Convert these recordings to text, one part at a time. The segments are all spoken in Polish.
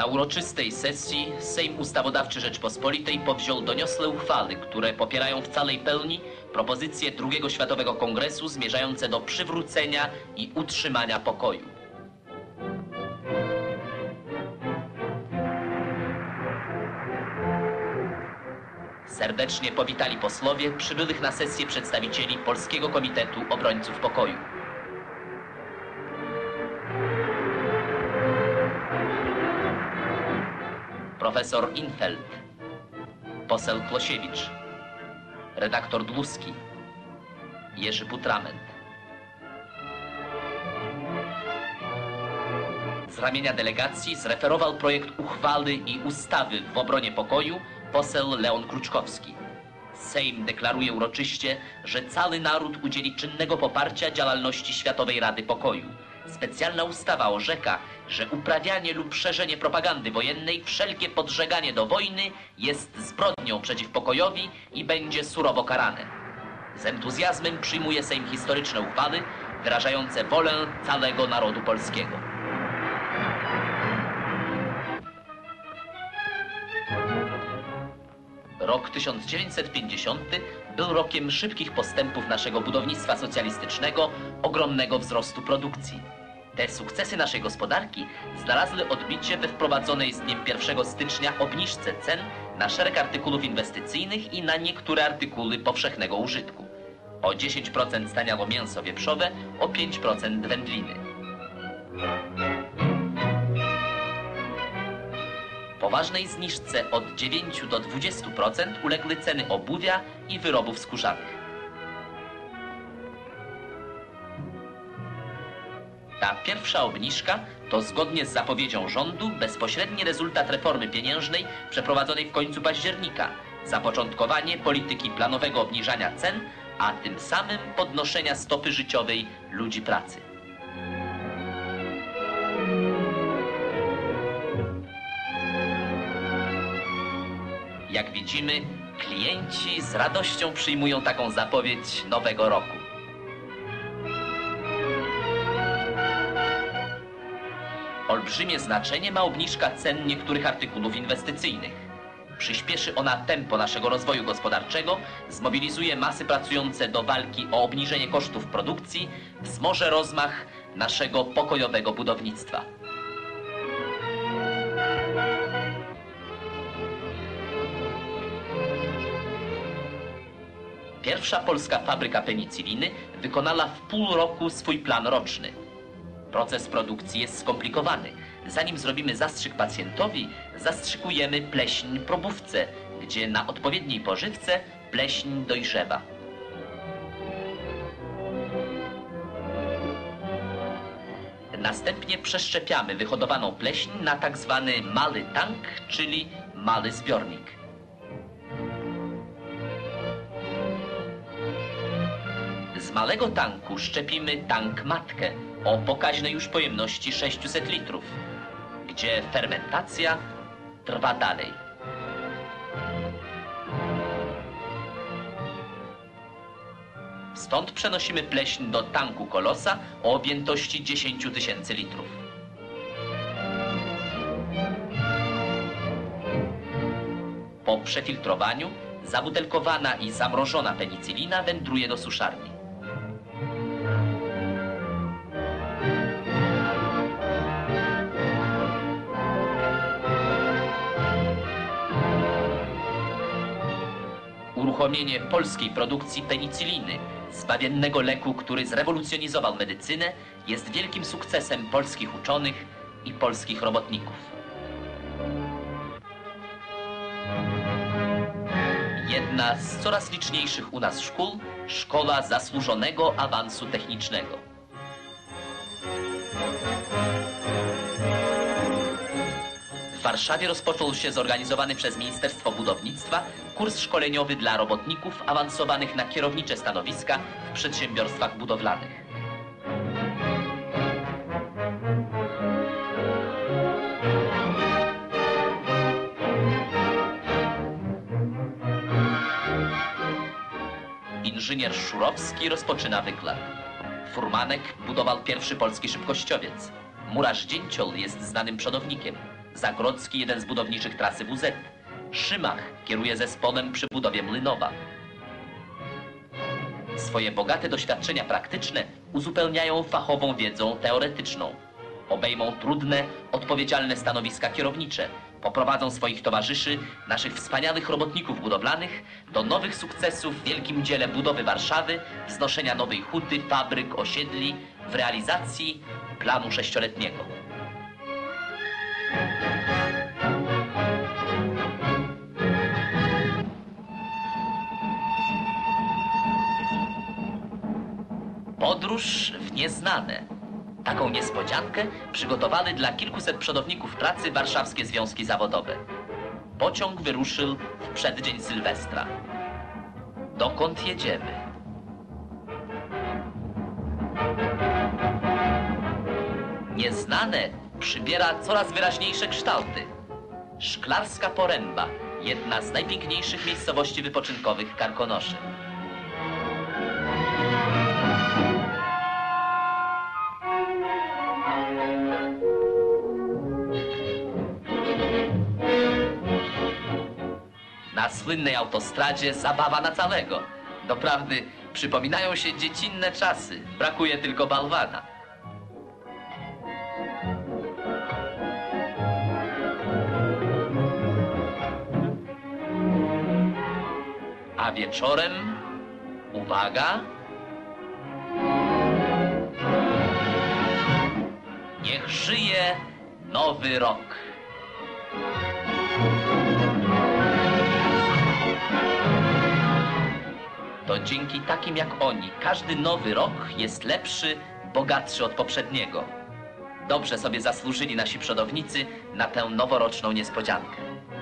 uroczystej sesji Sejm Ustawodawczy Rzeczpospolitej powziął doniosłe uchwały, które popierają w całej pełni propozycje II Światowego Kongresu zmierzające do przywrócenia i utrzymania pokoju. Serdecznie powitali posłowie przybyłych na sesję przedstawicieli Polskiego Komitetu Obrońców Pokoju. Profesor Infeld, poseł Klosiewicz, redaktor Dłuski, Jerzy Putrament. Z ramienia delegacji zreferował projekt uchwały i ustawy w obronie pokoju poseł Leon Kruczkowski. Sejm deklaruje uroczyście, że cały naród udzieli czynnego poparcia działalności Światowej Rady Pokoju. Specjalna ustawa orzeka, że uprawianie lub szerzenie propagandy wojennej, wszelkie podżeganie do wojny jest zbrodnią przeciw pokojowi i będzie surowo karane. Z entuzjazmem przyjmuje Sejm historyczne uchwały wyrażające wolę całego narodu polskiego. Rok 1950 był rokiem szybkich postępów naszego budownictwa socjalistycznego, ogromnego wzrostu produkcji. Te sukcesy naszej gospodarki znalazły odbicie we wprowadzonej z dniem 1 stycznia obniżce cen na szereg artykułów inwestycyjnych i na niektóre artykuły powszechnego użytku. O 10% staniało mięso wieprzowe, o 5% wędliny. Poważnej zniżce od 9 do 20% uległy ceny obuwia i wyrobów skórzanych. Ta pierwsza obniżka to zgodnie z zapowiedzią rządu bezpośredni rezultat reformy pieniężnej przeprowadzonej w końcu października, zapoczątkowanie polityki planowego obniżania cen, a tym samym podnoszenia stopy życiowej ludzi pracy. Jak widzimy, klienci z radością przyjmują taką zapowiedź nowego roku. Olbrzymie znaczenie ma obniżka cen niektórych artykułów inwestycyjnych. Przyspieszy ona tempo naszego rozwoju gospodarczego, zmobilizuje masy pracujące do walki o obniżenie kosztów produkcji, wzmoże rozmach naszego pokojowego budownictwa. Pierwsza polska fabryka penicyliny wykonała w pół roku swój plan roczny. Proces produkcji jest skomplikowany. Zanim zrobimy zastrzyk pacjentowi, zastrzykujemy pleśń probówce, gdzie na odpowiedniej pożywce pleśń dojrzewa. Następnie przeszczepiamy wyhodowaną pleśń na tak zwany mały tank, czyli mały zbiornik. Z małego tanku szczepimy tank matkę o pokaźnej już pojemności 600 litrów, gdzie fermentacja trwa dalej. Stąd przenosimy pleśń do tanku kolosa o objętości 10 000 litrów. Po przefiltrowaniu zabutelkowana i zamrożona penicylina wędruje do suszarni. Uruchomienie polskiej produkcji penicyliny, zbawiennego leku, który zrewolucjonizował medycynę, jest wielkim sukcesem polskich uczonych i polskich robotników. Jedna z coraz liczniejszych u nas szkół, Szkoła Zasłużonego Awansu Technicznego. W Warszawie rozpoczął się zorganizowany przez Ministerstwo Budownictwa kurs szkoleniowy dla robotników awansowanych na kierownicze stanowiska w przedsiębiorstwach budowlanych. Inżynier Szurowski rozpoczyna wykład. Furmanek budował pierwszy polski szybkościowiec. Murarz Dzięcioł jest znanym przodownikiem. Zagrodzki, jeden z budowniczych trasy WZ. Szymach kieruje zespołem przy budowie Mlynowa. Swoje bogate doświadczenia praktyczne uzupełniają fachową wiedzą teoretyczną. Obejmą trudne, odpowiedzialne stanowiska kierownicze. Poprowadzą swoich towarzyszy, naszych wspaniałych robotników budowlanych, do nowych sukcesów w wielkim dziele budowy Warszawy, wznoszenia nowej huty, fabryk, osiedli, w realizacji planu 6-letniego. Podróż w nieznane. Taką niespodziankę przygotowali dla kilkuset przodowników pracy warszawskie związki zawodowe. Pociąg wyruszył w przeddzień Sylwestra. Dokąd jedziemy? Nieznane przybiera coraz wyraźniejsze kształty. Szklarska Poręba, jedna z najpiękniejszych miejscowości wypoczynkowych Karkonoszy. Na słynnej autostradzie zabawa na całego. Doprawdy przypominają się dziecinne czasy. Brakuje tylko bałwana. A wieczorem, uwaga, niech żyje Nowy Rok. To dzięki takim jak oni każdy nowy rok jest lepszy, bogatszy od poprzedniego. Dobrze sobie zasłużyli nasi przodownicy na tę noworoczną niespodziankę.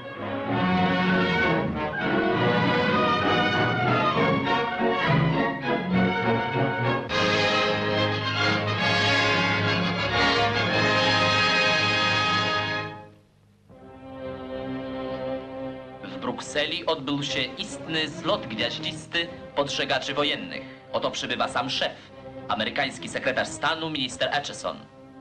W Brukseli odbył się istny zlot gwiaździsty podżegaczy wojennych. Oto przybywa sam szef, amerykański sekretarz stanu minister Acheson.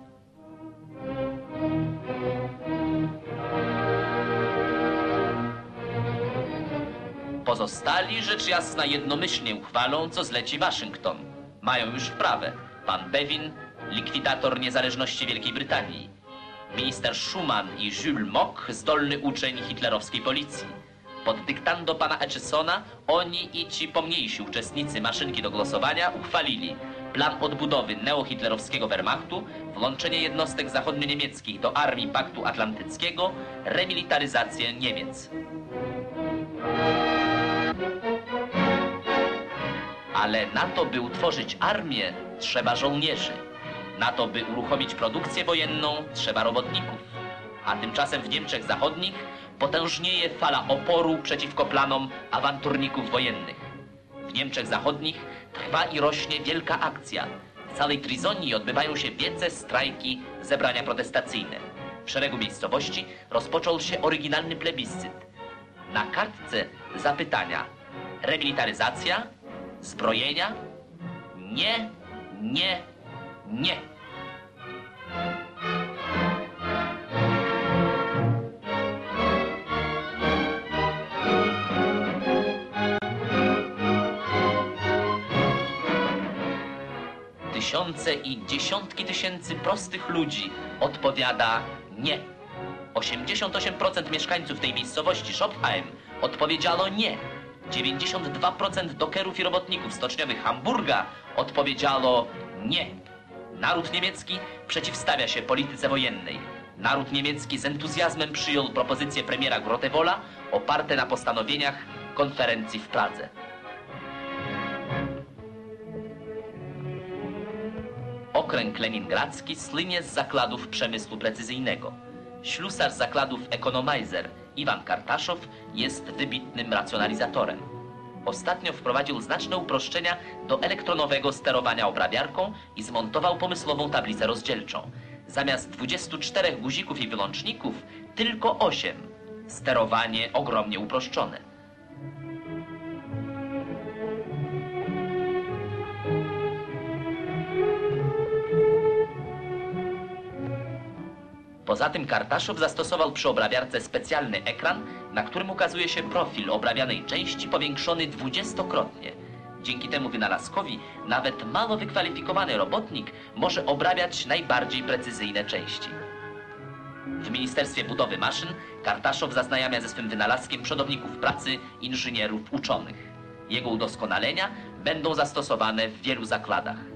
Pozostali rzecz jasna jednomyślnie uchwalą, co zleci Waszyngton. Mają już wprawę. Pan Bevin, likwidator niezależności Wielkiej Brytanii. Minister Schuman i Jules Mock, zdolny uczeń hitlerowskiej policji. Pod dyktando pana Achesona oni i ci pomniejsi uczestnicy maszynki do głosowania uchwalili plan odbudowy neohitlerowskiego Wehrmachtu, włączenie jednostek zachodnio-niemieckich do armii Paktu Atlantyckiego, remilitaryzację Niemiec. Ale na to, by utworzyć armię, trzeba żołnierzy. Na to, by uruchomić produkcję wojenną, trzeba robotników. A tymczasem w Niemczech Zachodnich potężnieje fala oporu przeciwko planom awanturników wojennych. W Niemczech Zachodnich trwa i rośnie wielka akcja. W całej Trizonii odbywają się wiece, strajki, zebrania protestacyjne. W szeregu miejscowości rozpoczął się oryginalny plebiscyt. Na kartce zapytania: remilitaryzacja? Zbrojenia? Nie, nie, nie. Tysiące i dziesiątki tysięcy prostych ludzi odpowiada nie. 88% mieszkańców tej miejscowości, Schopfheim, odpowiedziało nie. 92% dokerów i robotników stoczniowych Hamburga odpowiedziało nie. Naród niemiecki przeciwstawia się polityce wojennej. Naród niemiecki z entuzjazmem przyjął propozycje premiera Grotewola oparte na postanowieniach konferencji w Pradze. Okręg leningradzki słynie z zakładów przemysłu precyzyjnego. Ślusarz zakładów Economizer Iwan Kartaszow jest wybitnym racjonalizatorem. Ostatnio wprowadził znaczne uproszczenia do elektronowego sterowania obrabiarką i zmontował pomysłową tablicę rozdzielczą. Zamiast 24 guzików i wyłączników, tylko 8. Sterowanie ogromnie uproszczone. Po Poza tym Kartaszow zastosował przy obrabiarce specjalny ekran, na którym ukazuje się profil obrabianej części powiększony 20-krotnie. Dzięki temu wynalazkowi nawet mało wykwalifikowany robotnik może obrabiać najbardziej precyzyjne części. W Ministerstwie Budowy Maszyn Kartaszow zaznajamia ze swym wynalazkiem przodowników pracy, inżynierów, uczonych. Jego udoskonalenia będą zastosowane w wielu zakładach.